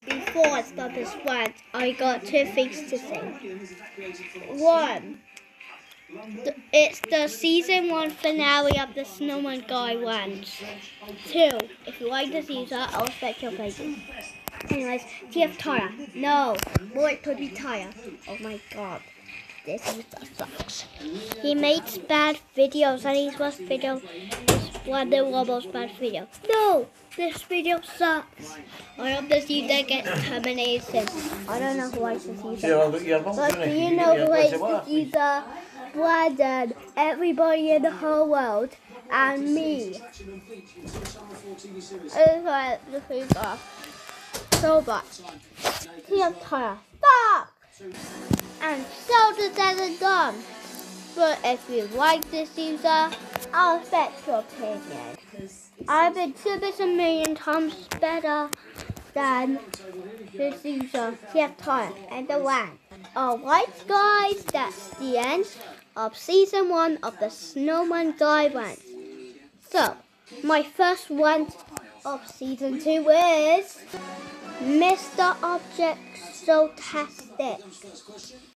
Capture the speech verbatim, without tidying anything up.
Before I start this rant, I got two things to say. One, th it's the season one finale of the Snowman guy Rants. Two, if you like this user, I'll respect your faces. Anyways, T F T Y R E. No, more it could be Tyre. Oh my god. This user sucks. He makes bad videos and his worst video is one of Robo's bad video. No! This video sucks. I hope this user gets terminated soon. I don't know who hates this user. But do you know who hates this user? Brandon, everybody in the whole world, and me. It's like the food off. So bad. T F T Y R E. Fuck! And so the dead and done. But if you like this user, I'll respect your opinion. I've been two bits a million times better than this user, T F T Y R E, and the one. Alright guys, that's the end of season one of the Snowman Guy Rants. So, my first rant of season two is Mister Object So Tastic.